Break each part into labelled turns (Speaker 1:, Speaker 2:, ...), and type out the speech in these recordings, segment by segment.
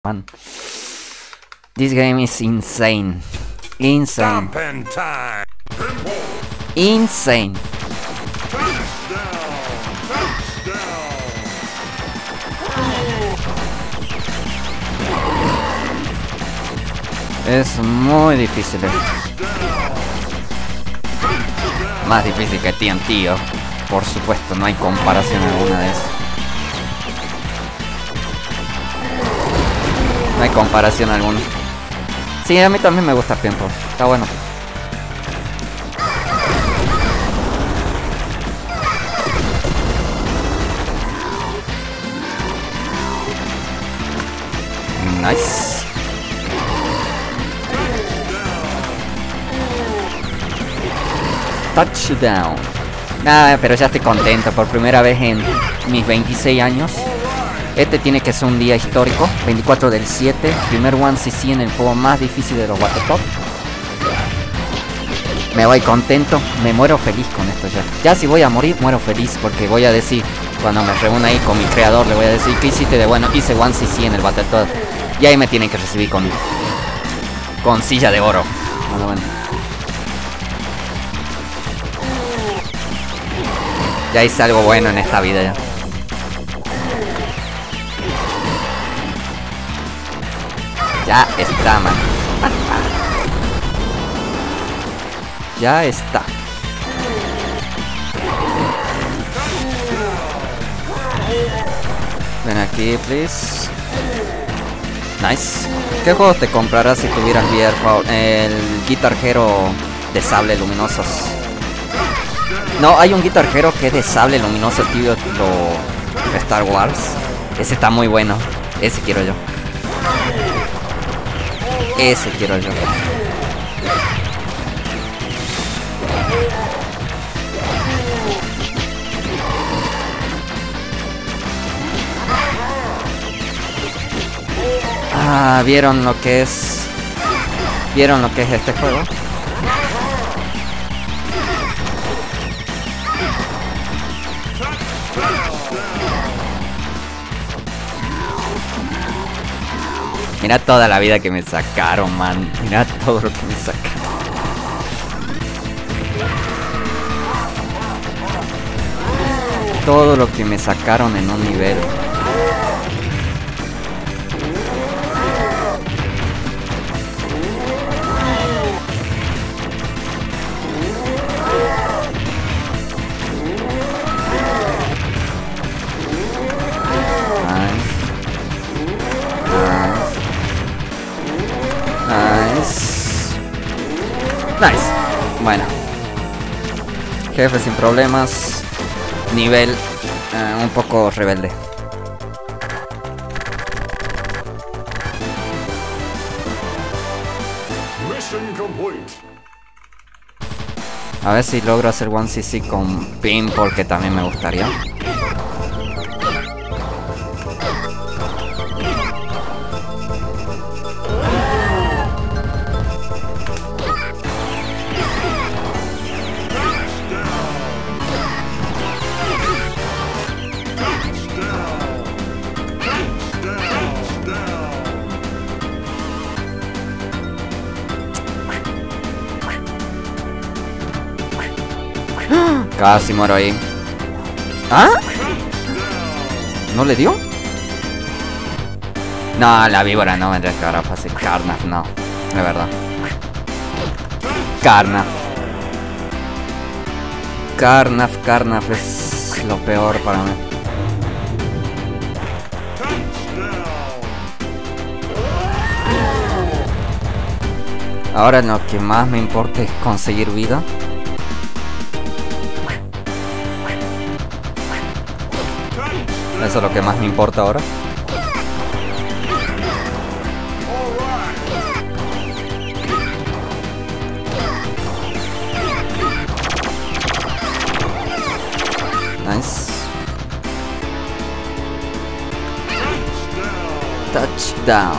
Speaker 1: Man, this game is insane. Insane. Insane. Es muy difícil. Más difícil que TNT, por supuesto, no hay comparación alguna de eso. No hay comparación alguna. Sí, a mí también me gusta Pinball. Está bueno. Nice. Touchdown. Nada, pero ya estoy contento. Por primera vez en mis 26 años. Este tiene que ser un día histórico. 24/7. Primer 1cc en el juego más difícil de los Watertop. Me voy contento. Me muero feliz con esto ya. Ya si voy a morir, muero feliz. Porque voy a decir, cuando me reúna ahí con mi creador, le voy a decir, ¿qué hiciste de bueno? Hice 1cc en el Battletoad. Y ahí me tienen que recibir con silla de oro. Bueno. Ya hice algo bueno en esta vida ya. Ya está, man. Ya está. Ven aquí, please. Nice. ¿Qué juegos te comprarás si tuvieras el Guitar Hero de sable luminosos? No, hay un Guitar Hero que es de sable luminoso, tío, lo Star Wars. Ese está muy bueno. Ese quiero yo. Ese quiero yo. Ah, ¿vieron lo que es? ¿Vieron lo que es este juego? Mira toda la vida que me sacaron, man. Mira todo lo que me sacaron. Todo lo que me sacaron en un nivel. Nice. Bueno. Jefe sin problemas. Nivel un poco rebelde. A ver si logro hacer 1cc con Pinball, que también me gustaría. Casi muero ahí. ¿Ah? ¿No le dio? No, la víbora no me descarga fácil. Carnaf, no. De verdad. Carnaf. Carnaf es lo peor para mí. Ahora lo que más me importa es conseguir vida. Eso es lo que más me importa ahora. Nice. Touchdown.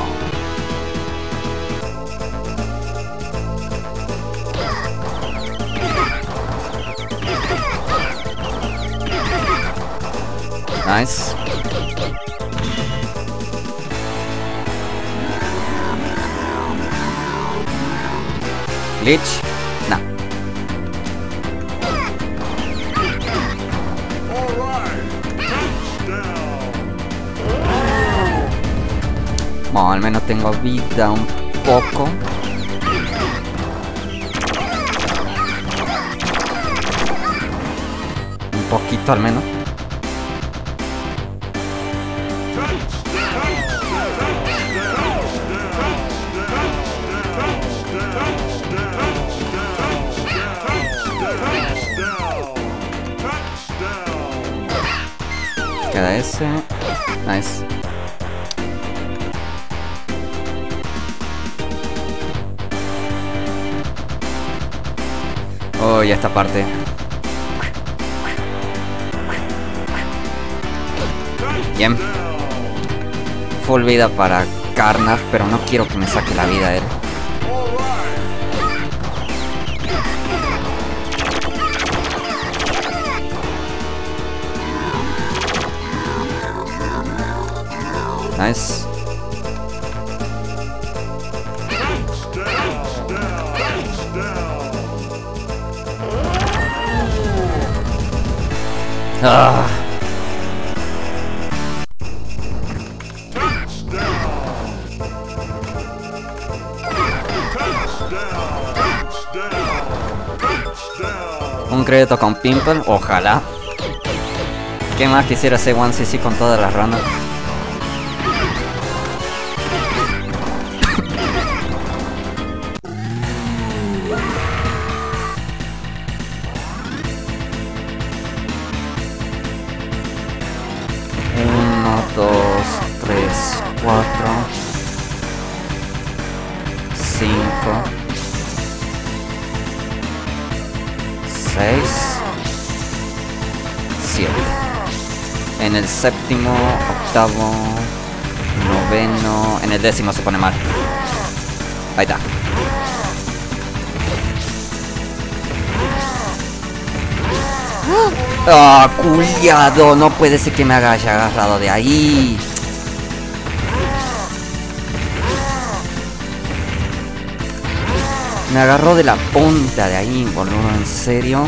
Speaker 1: Nice. Glitch. Nah. Bueno, al menos tengo vida un poco. Un poquito al menos. Queda ese. Nice. Oh, ya esta parte. Bien. Full vida para Carnage, pero no quiero que me saque la vida él. Nice. Ah. Un crédito con Pimple, ojalá. ¿Qué más quisiera hacer 1cc con todas las ranas? Uno, dos, tres, cuatro, 5, 6, 7. En el séptimo, octavo, noveno. En el décimo se pone mal. Ahí está. ¡Ah, culiado! No puede ser que me haya agarrado de ahí. Me agarró de la punta de ahí, boludo, en serio.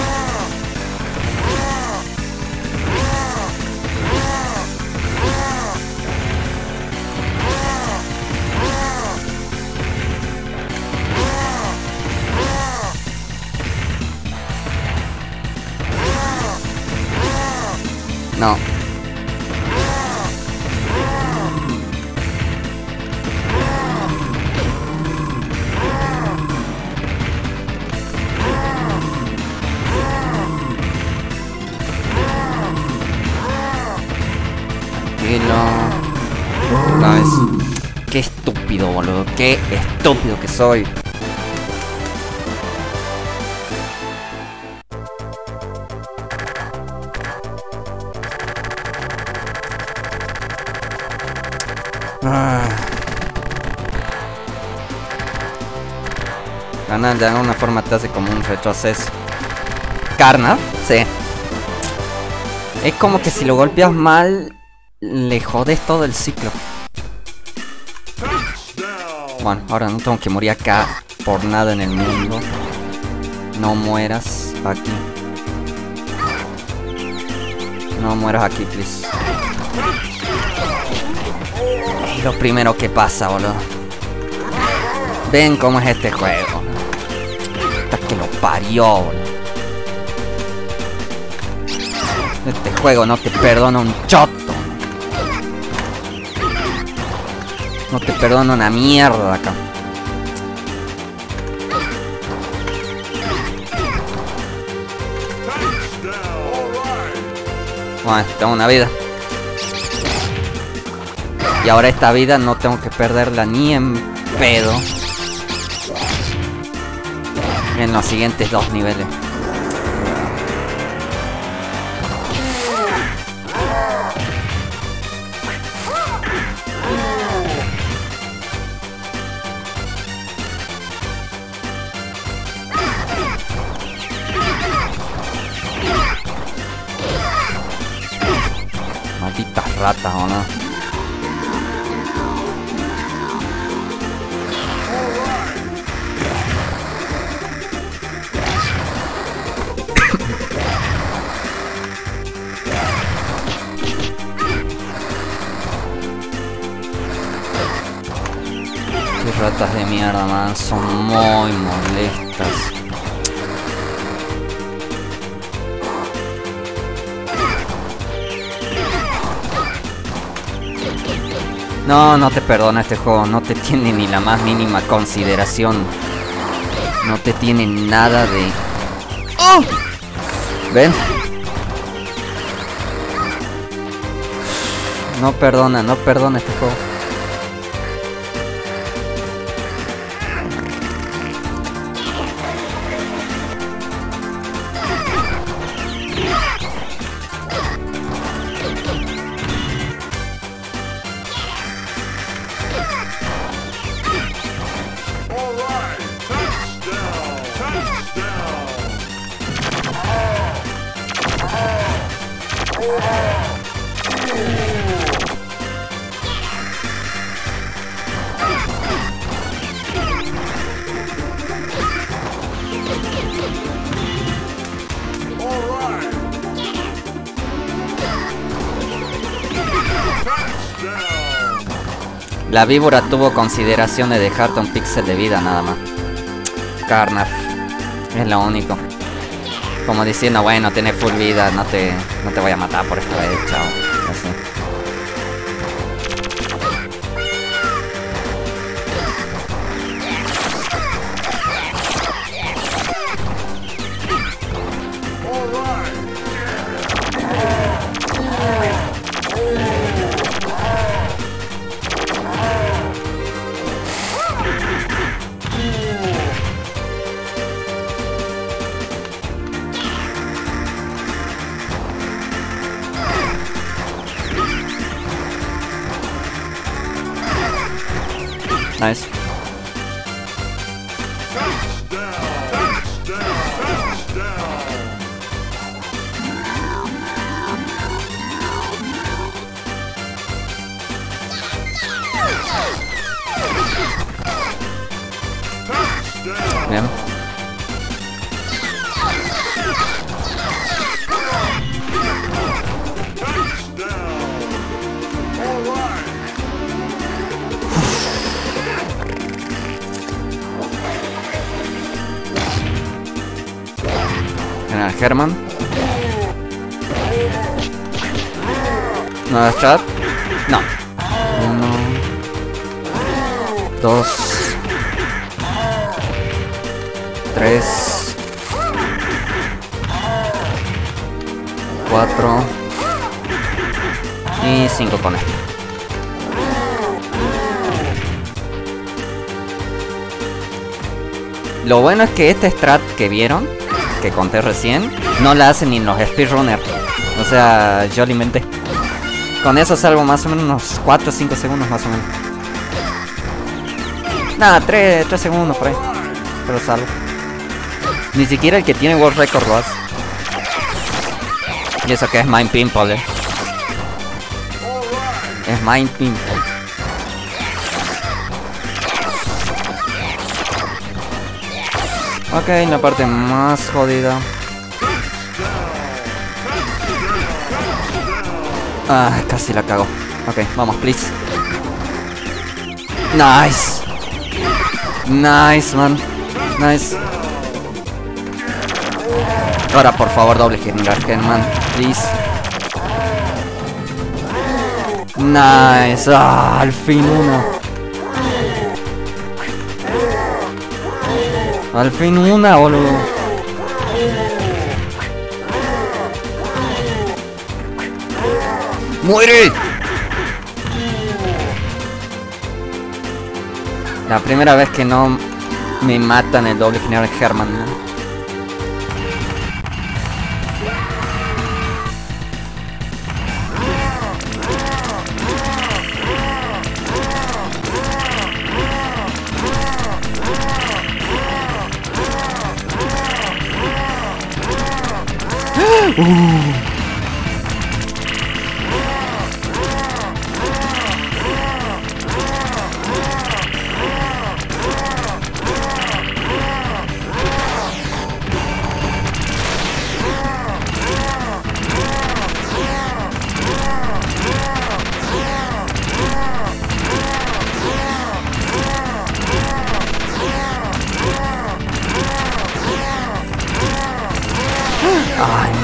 Speaker 1: No. Nice. Qué estúpido, boludo. Qué estúpido que soy. Ganar de alguna forma te hace como un retroceso. Carnage, sí. Es como que si lo golpeas mal, le jodes todo el ciclo. Bueno, ahora no tengo que morir acá por nada en el mundo. No mueras aquí. No mueras aquí, please. Es lo primero que pasa, boludo. Ven cómo es este juego. Hasta que lo parió, boludo. Este juego no te perdona un choto. No te perdona una mierda acá. Bueno, tengo una vida. Y ahora esta vida no tengo que perderla ni en pedo. En los siguientes 2 niveles. Malditas ratas, ¿o no? ratas de mierda, man, son muy molestas. No, no te perdona este juego, no te tiene ni la más mínima consideración. No te tiene nada de... ¡Oh! ¿Ven? No perdona este juego. La víbora tuvo consideración de dejarte un píxel de vida nada más. Carnaf. Es lo único. Como diciendo, bueno, tenés full vida, no te voy a matar por esta vez, chao. Así. Nice. Bien. General Herman. ¿No es chat? No. 1, 2, 3, 4 y 5 con esto. Lo bueno es que este strat que vieron, que conté recién, no la hacen ni los speedrunners. O sea, yo lo inventé. Con eso salgo más o menos unos 4 o 5 segundos más o menos. Nada, 3 segundos por ahí. Pero salgo. Ni siquiera el que tiene World Record lo hace. Y eso que es Mind Pimple, Es Mind Pimple. Ok, la parte más jodida. Ah, casi la cago. Ok, vamos, please. Nice. Nice, man. Nice. Ahora, por favor, doble General Herman, please. Nice. Ah, al fin uno. Al fin una, boludo. ¡Muere! La primera vez que no me matan el doble General Herman, ¿no?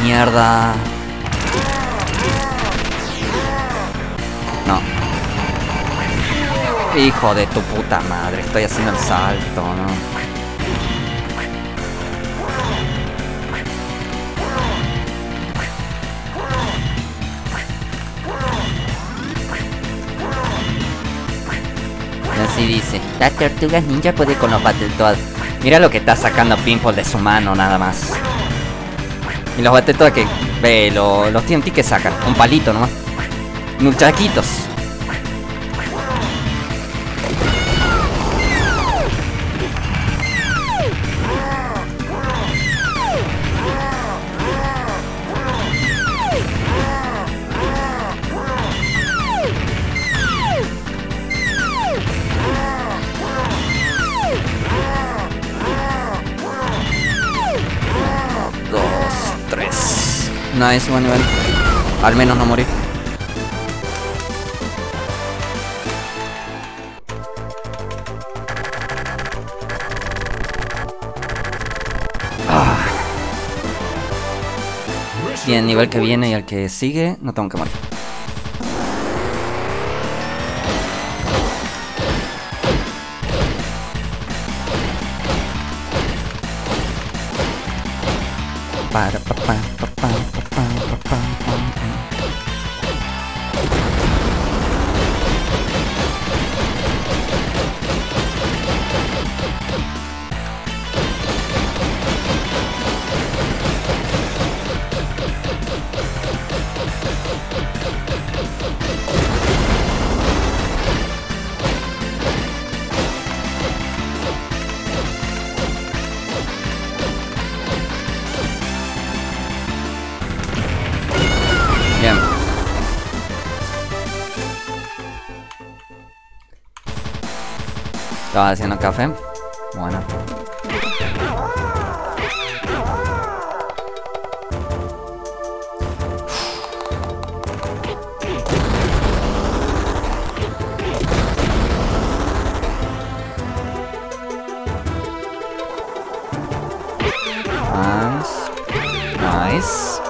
Speaker 1: Mierda. No. Hijo de tu puta madre. Estoy haciendo el salto, ¿no? Así dice. La tortuga ninja puede con los Battletoads. Mira lo que está sacando Pimple de su mano, nada más. Y los Battletoads que... Ve, los TNT que sacan. Un palito nomás. Nunchaquitos. Nice, buen nivel. Al menos no morí. Y el nivel que viene y el que sigue, no tengo que morir. Para, pa, pa, pa, pa, pa, pa, pa, pa. Bien. Estaba haciendo café. Bueno. Nice. Nice.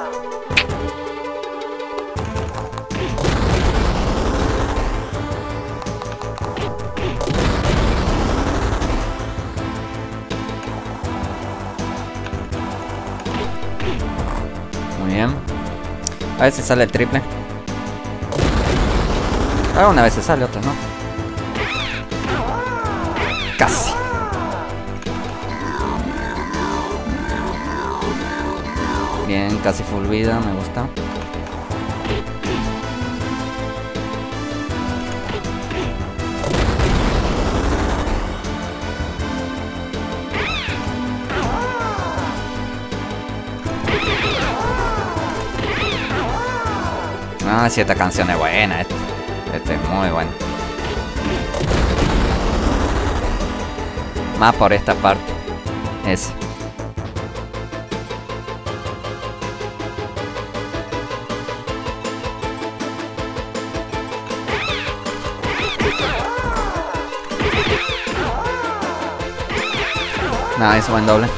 Speaker 1: Muy bien. A veces sale el triple. Una vez se sale, otra no. Casi. Bien, casi full vida, me gusta. Ah, sí, esta canción es buena. Este es muy bueno. Más por esta parte. Ese. Nice, buen doble.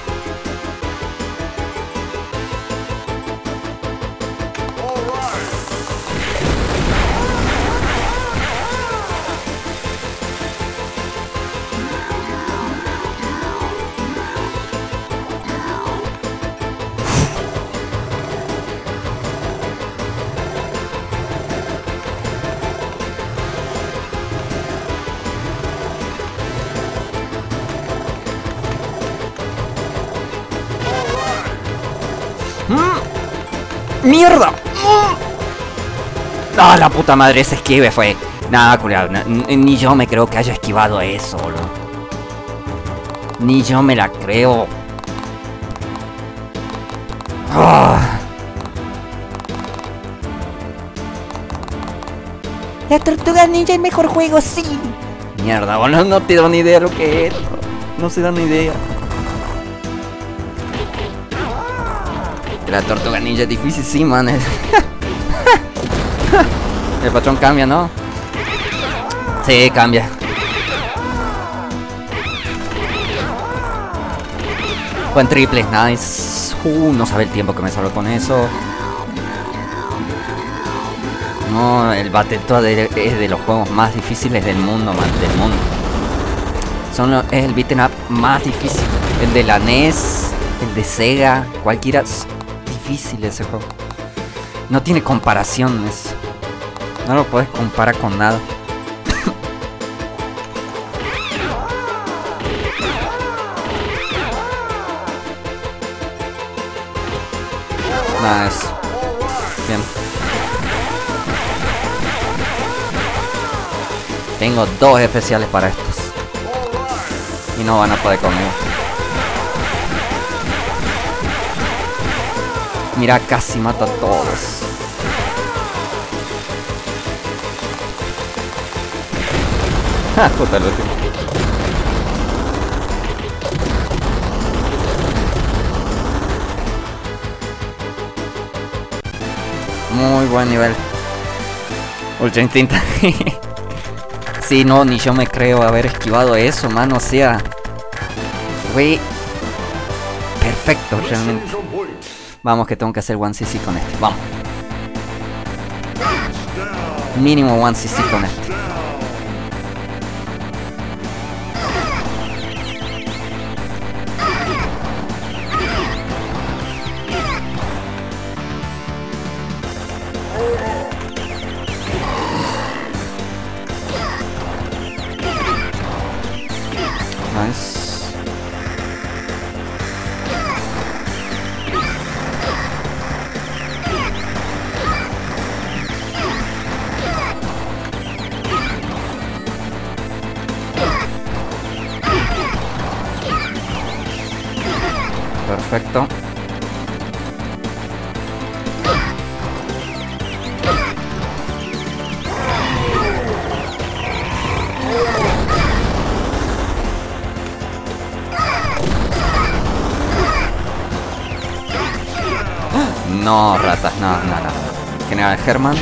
Speaker 1: ¡Mierda! ¡Ah, la puta madre! Ese esquive fue... Nada, culiao. Ni yo me creo que haya esquivado eso, boludo. Ni yo me la creo. ¡Ah! La Tortuga Ninja es el mejor juego, sí. Mierda, boludo. No te doy ni idea de lo que es. No se da ni idea. La Tortuga Ninja es difícil, sí, man. El patrón cambia, ¿no? Sí, cambia. Buen triple, nice. No sabe el tiempo que me salvo con eso. No, el Battletoad es de los juegos más difíciles del mundo, man, del mundo. Es el beat'em up más difícil. El de la NES, el de Sega, cualquiera. Es difícil ese juego. No tiene comparaciones. No lo puedes comparar con nada. Nada, eso. Bien. Tengo 2 especiales para estos. Y no van a poder conmigo. Mira, casi mato a todos. Ah, puta, el último. Muy buen nivel. Ultra instinto. Sí, no, ni yo me creo haber esquivado eso, mano. O sea, fue perfecto realmente. Vamos, que tengo que hacer 1cc con este. Vamos. Mínimo 1cc con este. Nice. Perfecto. No, ratas, no. General Herman.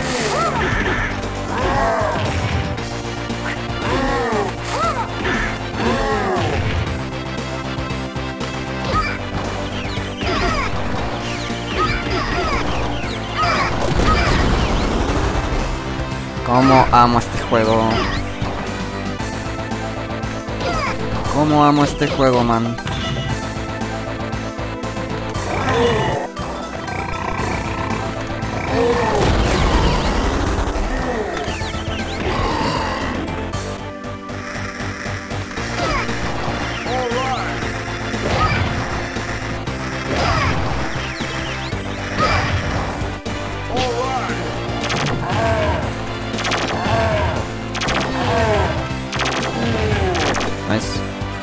Speaker 1: Cómo amo este juego. Cómo amo este juego, man. Nice.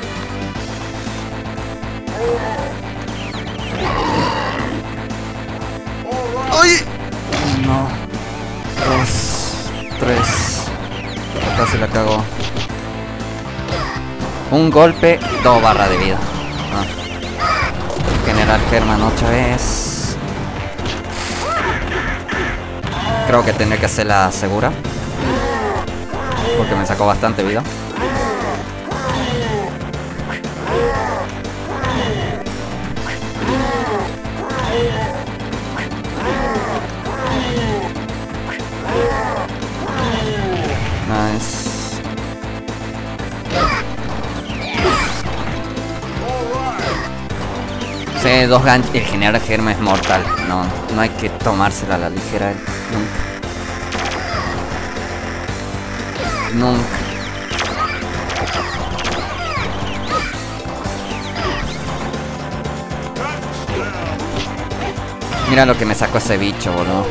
Speaker 1: ¡Ay! 1, 2, 3. Acá se la cagó. Un golpe, 2 barras de vida. General Herman otra vez. Creo que tendré que hacerla segura, porque me sacó bastante vida. Nice. Sí, 2 ganchos. El general Herman es mortal. No hay que tomársela a la ligera. Nunca. Mira lo que me sacó ese bicho, boludo.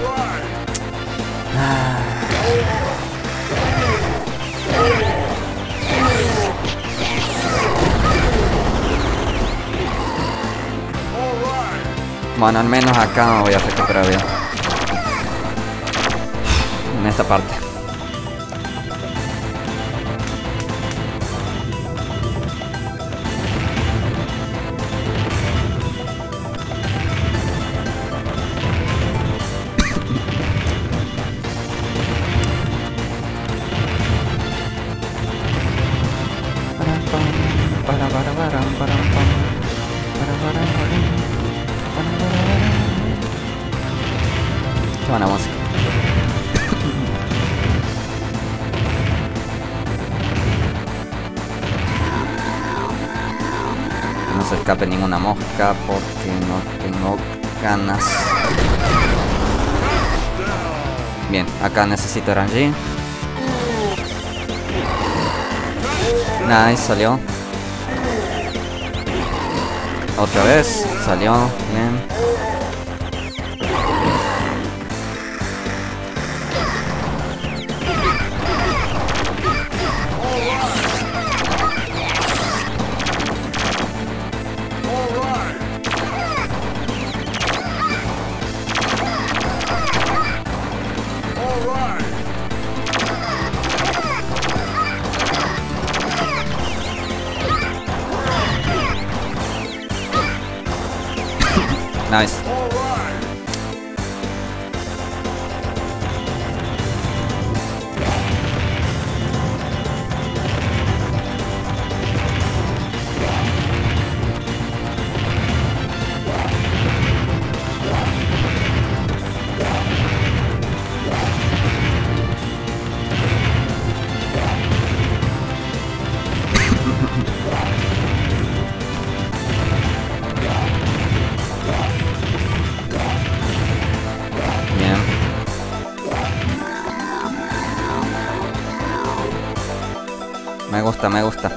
Speaker 1: Bueno, al menos acá me voy a recuperar bien. En esta parte. Qué buena música. No se escape ninguna mosca porque no tengo ganas. Bien, acá necesito RNG. Nice, salió. Otra vez, salió, bien. Nice. Me gusta, me gusta.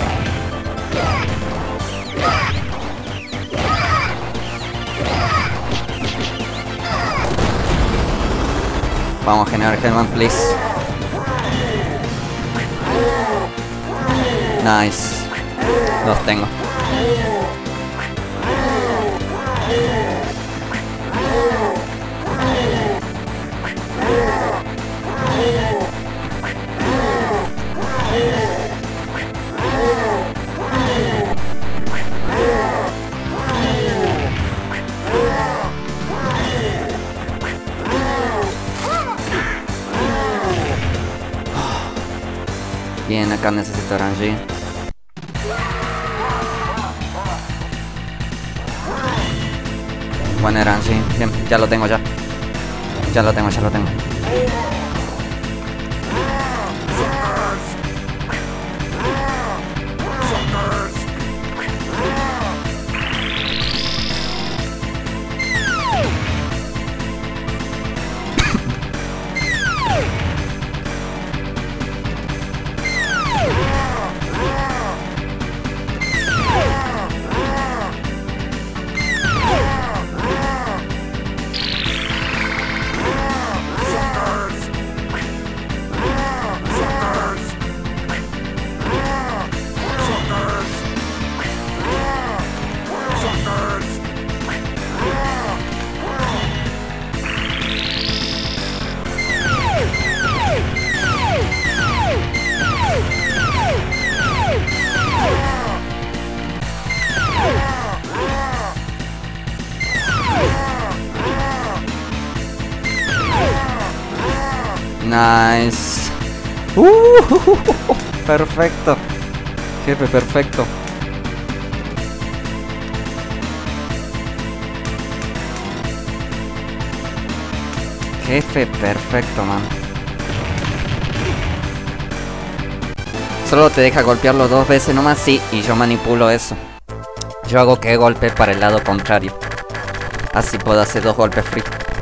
Speaker 1: Vamos a generar Hellman, please. Nice. Los tengo. Bien, acá necesito RNG. Buen RNG. Bien, ya lo tengo ya. Ya lo tengo, ya lo tengo. Nice. Perfecto. Jefe, perfecto. Jefe, perfecto, man. Solo te deja golpearlo 2 veces nomás, sí, y yo manipulo eso. Yo hago que golpe para el lado contrario. Así puedo hacer 2 golpes free.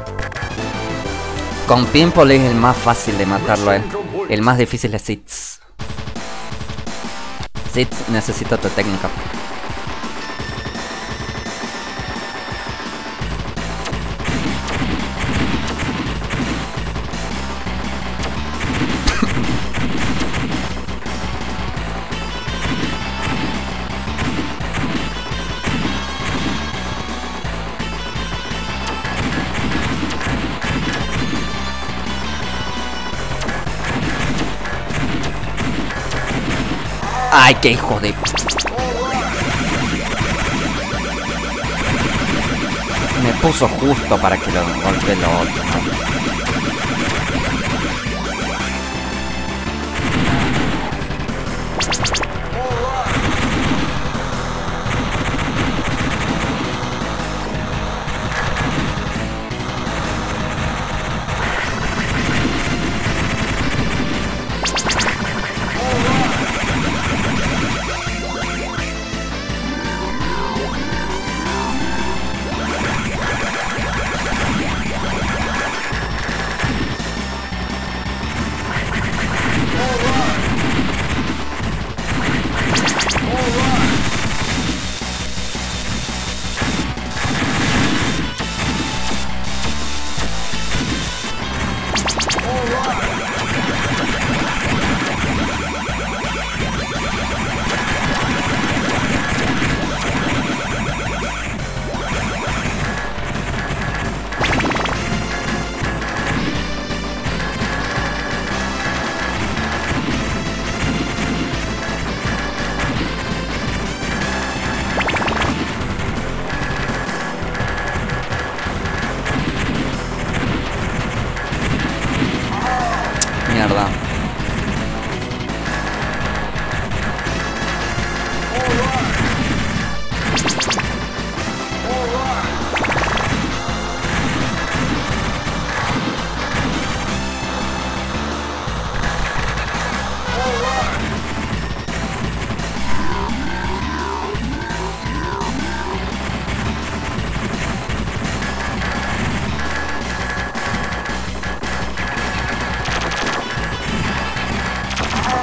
Speaker 1: Con Pimple es el más fácil de matarlo a él. El más difícil es Sitz. Sitz necesita tu técnica. Ay, qué hijo de... Me puso justo para que lo golpee lo otro.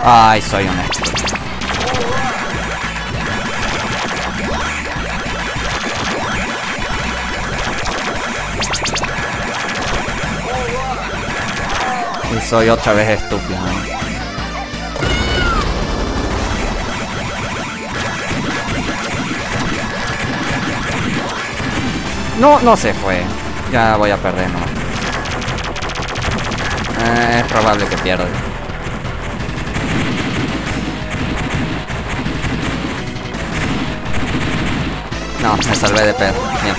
Speaker 1: Ay, soy un estúpido. Y soy otra vez estúpido, ¿no? No, no se fue. Ya voy a perder, ¿no? Es probable que pierda. No, me salvé de pedo. Bien.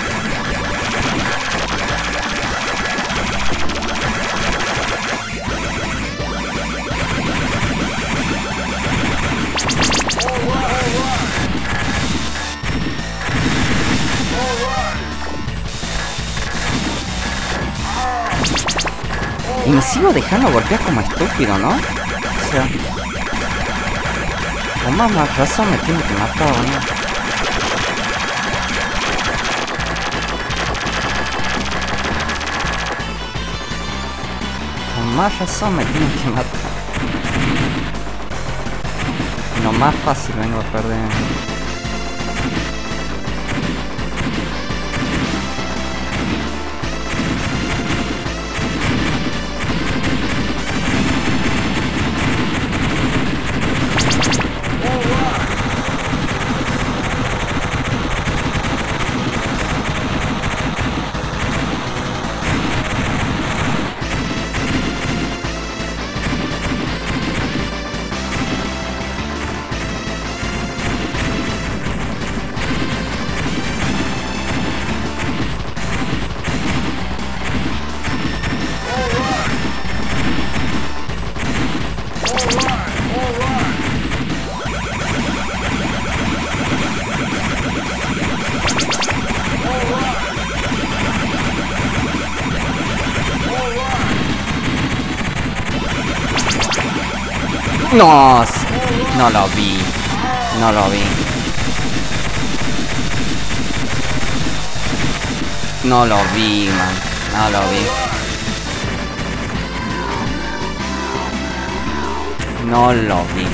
Speaker 1: Y me sigo dejando golpear como estúpido, ¿no? O sea... Con más razón me tiene que matar, ¿no? Con más razón me tiene que matar. No, más fácil vengo a perder. No, no lo vi. No lo vi. No lo vi, man. No lo vi. No lo vi.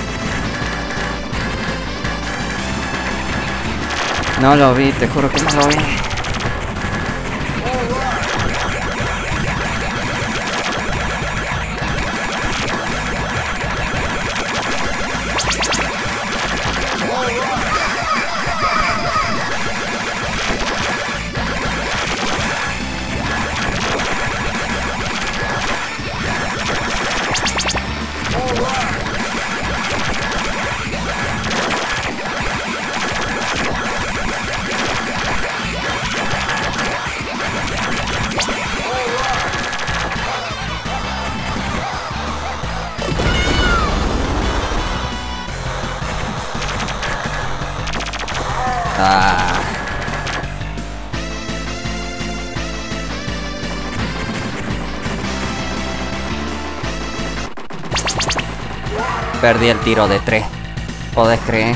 Speaker 1: No lo vi, te juro que no lo vi. Ah. Perdí el tiro de 3. ¿Podés creer?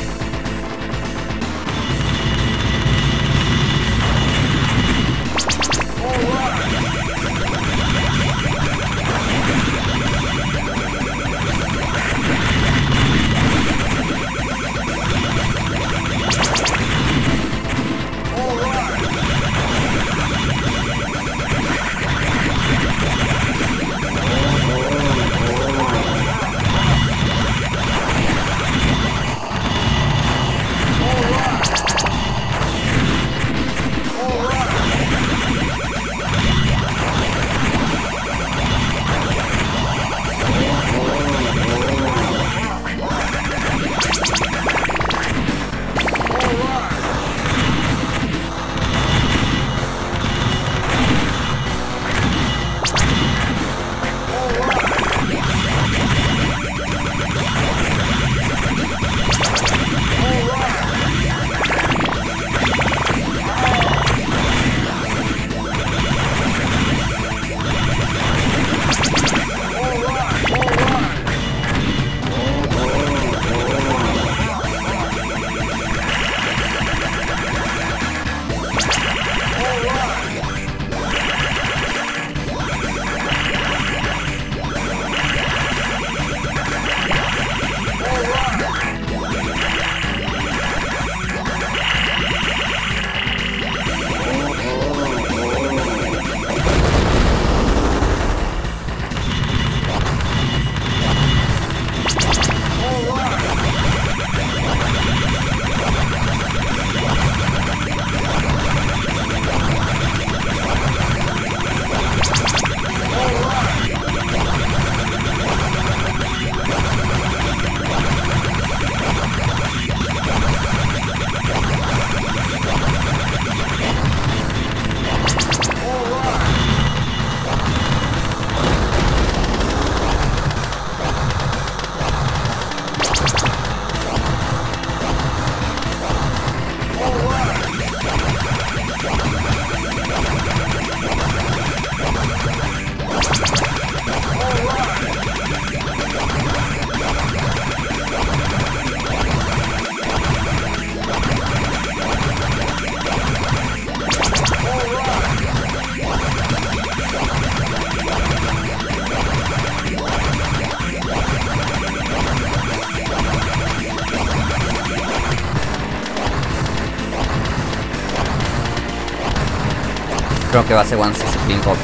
Speaker 1: Creo que va a ser One CC Pinball.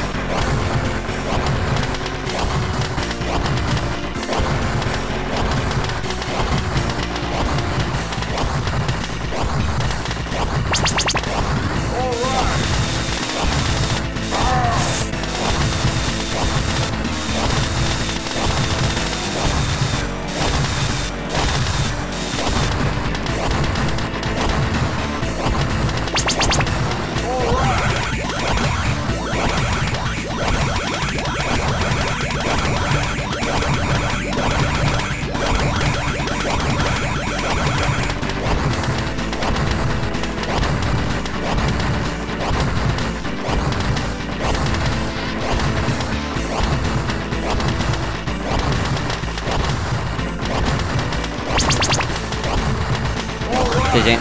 Speaker 1: GG.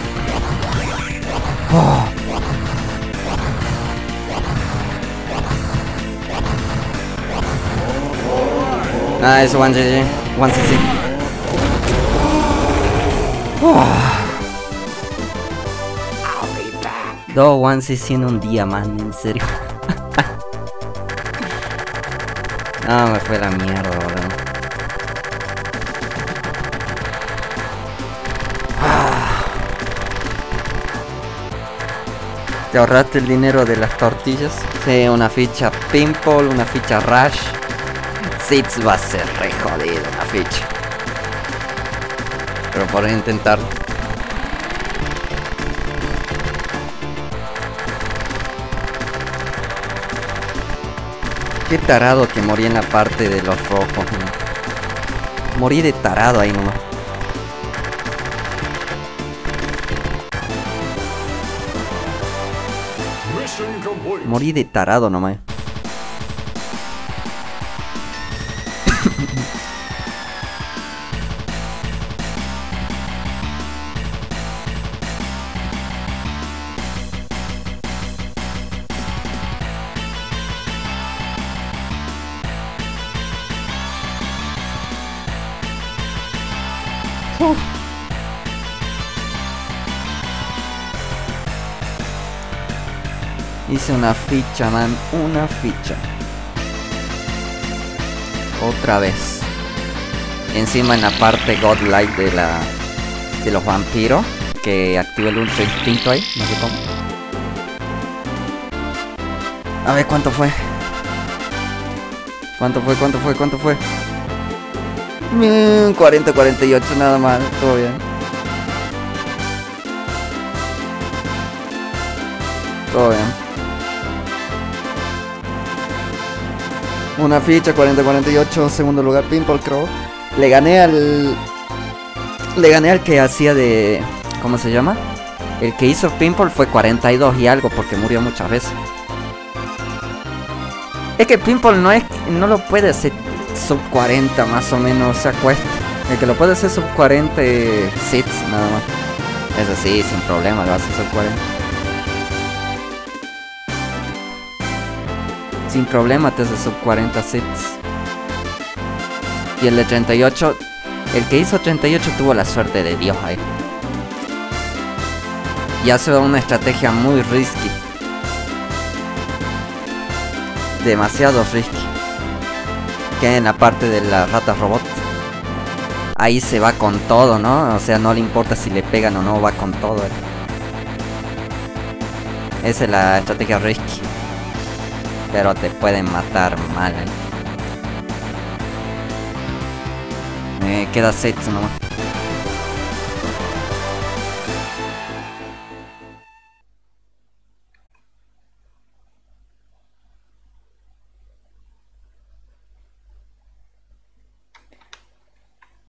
Speaker 1: Oh. Nice, one GG. One CC. Oh. Dos One CC en un día, man, en serio. No, me fue la mierda, boludo. ¿Te ahorraste el dinero de las tortillas? Sí, una ficha Pinball, una ficha Rush. Seeds va a ser re jodido una ficha. Pero por intentarlo. Qué tarado que morí en la parte de los rojos, ¿no? Morí de tarado ahí nomás. Morí de tarado nomás. Hice una ficha, man, una ficha. Otra vez. Encima en la parte godlike de los vampiros, que activa el ultra instinto ahí, no sé cómo. A ver cuánto fue. ¿Cuánto fue? 40-48 nada más, todo bien. Todo bien. Una ficha, 40-48, segundo lugar Pinball Crow. Le gané al que hacía de... ¿Cómo se llama? El que hizo Pinball fue 42 y algo porque murió muchas veces. Es que Pinball no lo puede hacer sub 40 más o menos, o sea, cuesta. El que lo puede hacer sub 40 sits nada más. Eso sí, sin problema lo hace sub 40. Sin problema te hace sub 40 sits. Y el de 38, el que hizo 38 tuvo la suerte de Dios ahí. Y hace una estrategia muy risky. Demasiado risky. Que en la parte de la rata robot. Ahí se va con todo, ¿no? O sea, no le importa si le pegan o no, va con todo. Esa es la estrategia risky. Pero te pueden matar mal. Me queda sets nomás.